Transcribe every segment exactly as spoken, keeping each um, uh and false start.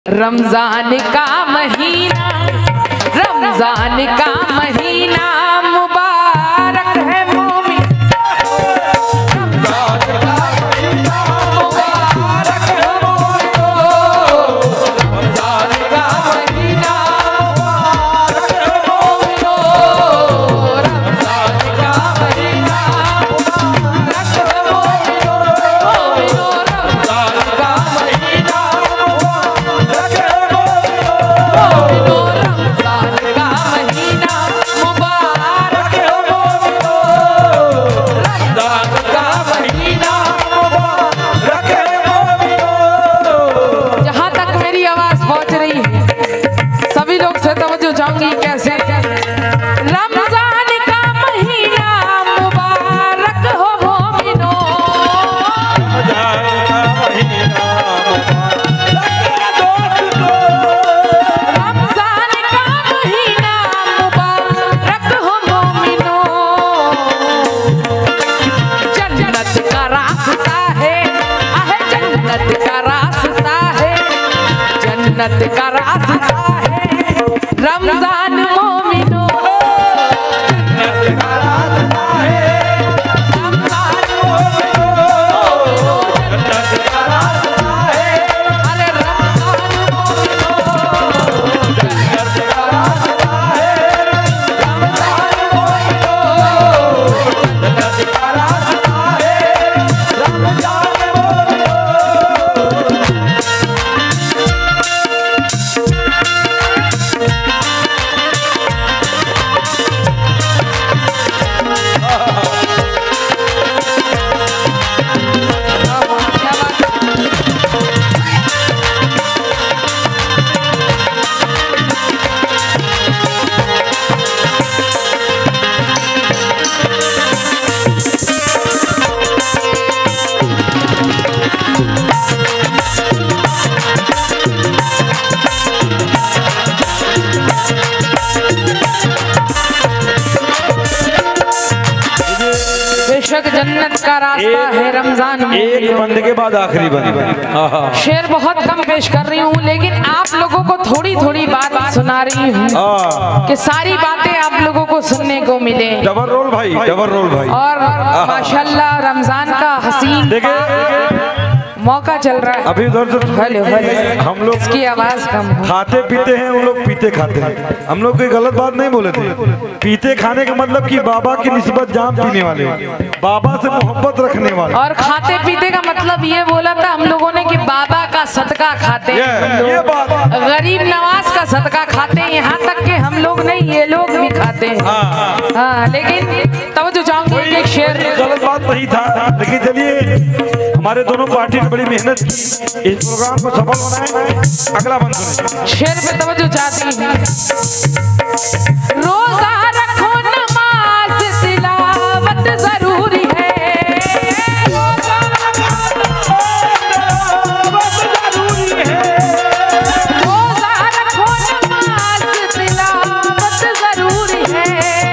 रमजान का महीना, रमजान का महीना मुबारक है मोमिन। रमजान का महीना मुबारक है मोमिनो। रमजान का महीना मुबारक है मोमिनो। रमजान का महीना मुबारक है मोमिनो। मोमिनो रमजान का महीना जाऊंगी कैसे। रमजान का महीना मुबारक हो मोमिनो। रमजान का महीना मुबारक हो मोमिनो। जन्नत का रास्ता है, आहे जन्नत का रास्ता है, जन्नत का रास्ता है रमजान मोमिनो। जन्नत का रास्ता है रमजान मोमिनो। जन्नत का रास्ता है अरे रमजान मोमिनो। जन्नत का रास्ता है रमजान मोमिनो। जन्नत का रास्ता है रमजान मोमिनो। बेशक जन्नत का रास्ता है रमजान में। एक बंद के बाद आखिरी बंद। शेर बहुत कम पेश कर रही हूँ, लेकिन आप लोगों को थोड़ी थोड़ी बात सुना रही हूँ कि सारी बातें आप लोगों को सुनने को मिले। डबल रोल भाई, डबल रोल भाई। और माशाल्लाह रमजान का हसीन मौका चल रहा है। अभी उधर हेलो हेलो हम लोग इसकी आवाज कम हो। खाते पीते हैं, उन लोग पीते खाते हैं। हम लोग कोई गलत बात नहीं बोले थे। पीते खाने का मतलब कि बाबा की निस्बत जाम पीने वाले, बाबा से मोहब्बत रखने वाले। और खाते पीते का मतलब ये बोला था हम लोगों ने कि बाबा का सदका खाते हैं, ये बात गरीब नवाज का सदका खाते हैं। यहाँ तक कि हम लोग नहीं, ये लोग भी खाते हैं। हाँ, लेकिन तवज्जो चाहूंगी एक शेर। गलत बात नहीं था, लेकिन चलिए हमारे दोनों पार्टी ने बड़ी मेहनत की इस प्रोग्राम को सफल बनाए। अगला बंद सुने। शेर पे तवज्जो चाहती हूँ। रोजा रखो नमाज तिलावत जरूरी है। रोजा रखो नमाज तिलावत जरूरी है।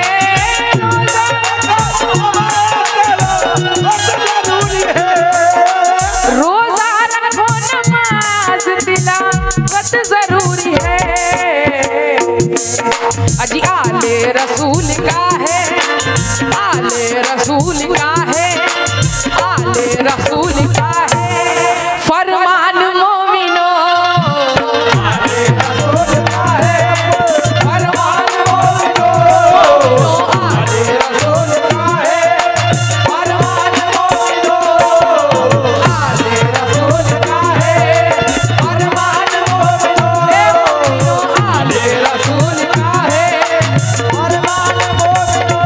रोजा रखो नमाज तिलावत जरूरी है। अजी आले रसूल का है, आले रसूल का है, आले रसूल का है फरमान मोमिनो। आले रसूल का है फरमान मोमिनो। आले रसूल का है फरमान मोमिनो। आले रसूल का है फरमान मोमिनो। आले रसूल का है फरमान मोमिनो।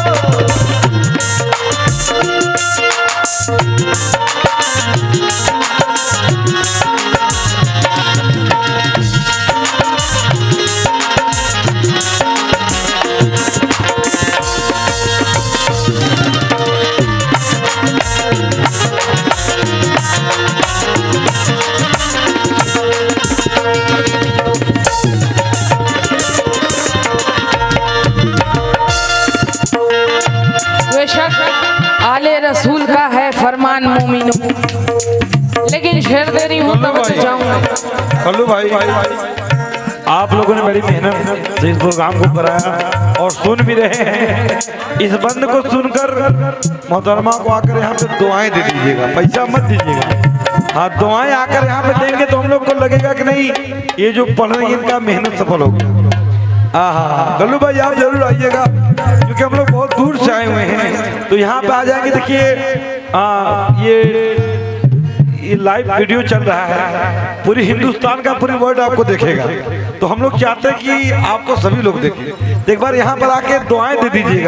आले रसूल का है फरमान मोमिनो। लेकिन शेर दे रही हूँ तब जाऊंगा। कल्लू भाई, आप लोगों ने बड़ी मेहनत से इस प्रोग्राम को कराया और सुन भी रहे हैं। इस बंद को सुनकर मोहतरमा को आकर यहाँ पे दुआएं दे दीजिएगा, पैसा मत दीजिएगा। हाँ, दुआएं आकर यहाँ पे देंगे तो हम लोग को लगेगा कि नहीं ये जो पढ़ रहे हैं इनका मेहनत सफल होगी। हाँ हाँ गल्लू भाई आप जरूर आइएगा, क्योंकि हम लोग बहुत दूर से आए हुए हैं, तो यहाँ पे आ जाएंगे। देखिए ये ये लाइव वीडियो चल रहा है, पूरी हिंदुस्तान का पूरी वर्ल्ड आपको देखेगा, तो हम लोग चाहते हैं कि आपको सभी लोग देखें। तो एक बार यहाँ पर आके दुआएं दे दीजिएगा।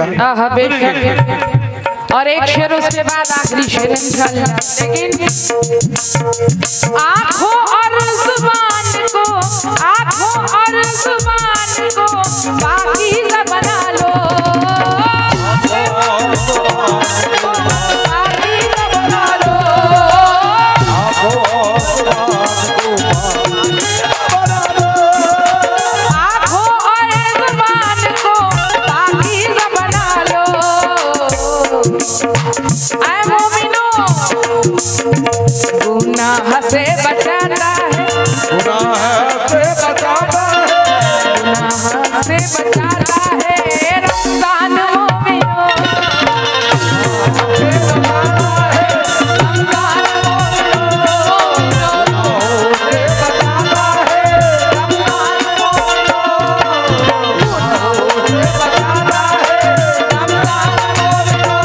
और एक शेर उसके बाद आखिरी शेर इंशाल्लाह। लेकिन आँखों और जुबान को, आँखों और जुबान को पाकीज़ा बना लो, पाकीज़ा बना लो, आँखों और जुबान को पाकीज़ा बना लो। ऐ मोमिनो गुनाह से बचाता है, गुनाह से बचाता है, गुनाह से बचाता है रमजान मोमिनो, से बचाता है रमजान मोमिनो, से बचाता है रमजान मोमिनो, से बचाता है रमजान मोमिनो,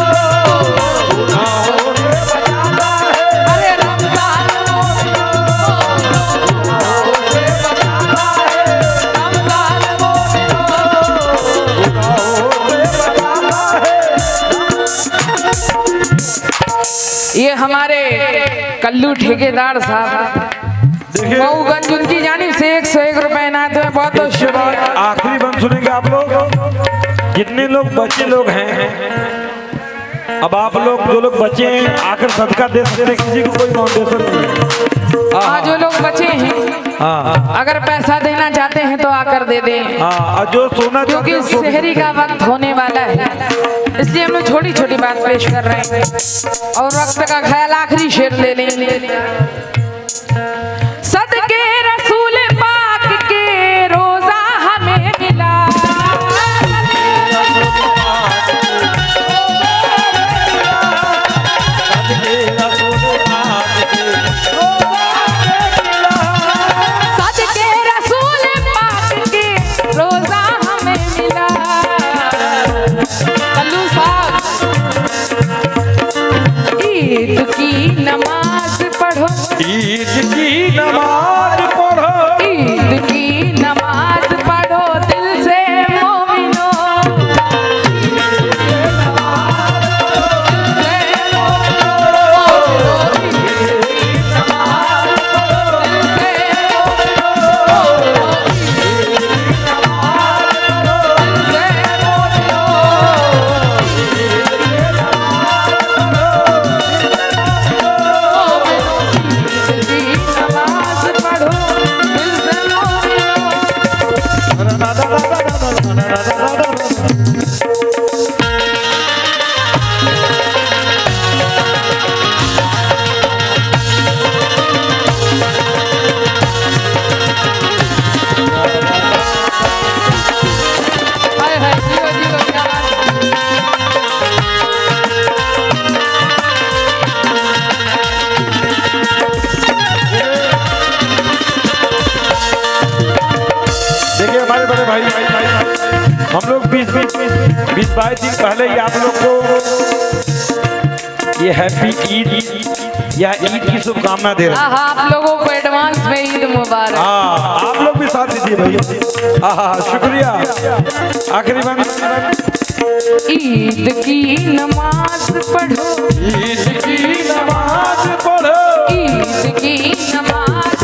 से बचाता है अरे रमजान मोमिनो, से बचाता है रमजान मोमिनो, ये हमारे कल्लू ठेकेदार साहब मऊगंज उनकी जानिब से एक सौ एक रुपए इनायत में बहुत बहुत शुक्रिया। आखिरी बंद सुनेंगे आप लोग, जितने लोग बच्चे लोग हैं, अब आप लोग जो लोग बचे हैं आकर सदका दे सकते हैं, किसी को कोई फाउंडेशन नहीं है। हाँ, जो लोग बचे हैं हाँ, अगर पैसा देना चाहते हैं तो आकर दे दें। हाँ, जो सोना क्योंकि शहरी का वक्त होने वाला है, इसलिए हम लोग छोटी छोटी बात पेश कर रहे हैं और वक्त का ख्याल आखिरी शेर ले लेंगे। सदके रसूल पाक के रोजा हमें मिला, सदके रसूल पाक के रोजा हमें मिला। कल्लू साहब ईद की नमाज पढ़ो, ईद की नमाज पढ़ो, ईद की नमाज पढ़ो दिल से मोमिनो, हम लोग बीस बीस बीस बाईस दिन पहले ही आप लोग को ये हैप्पी ईद या ईद की शुभकामना दे रहे हैं। हाँ, आप लोगों को एडवांस में ईद मुबारक। हाँ, आप लोग भी साथ दीजिए भैया। हाँ, शुक्रिया। आखिरी बार ईद की नमाज पढ़ो, ईद की नमाज पढ़ो, ईद की नमाज